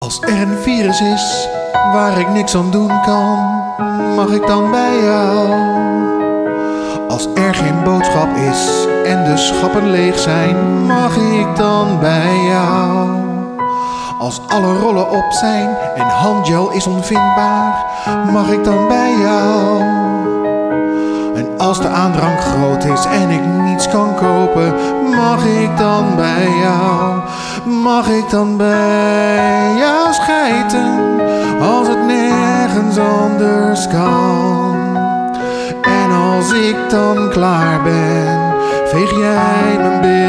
Als er een virus is waar ik niks aan doen kan, mag ik dan bij jou? Als er geen boodschap is en de schappen leeg zijn, mag ik dan bij jou? Als alle rollen op zijn en handgel is onvindbaar, mag ik dan bij jou? En als de aandrang groot is en ik niets kan kopen, mag ik dan bij jou? Mag ik dan bij jou schijten als het nergens anders kan? En als ik dan klaar ben, veeg jij mijn beeld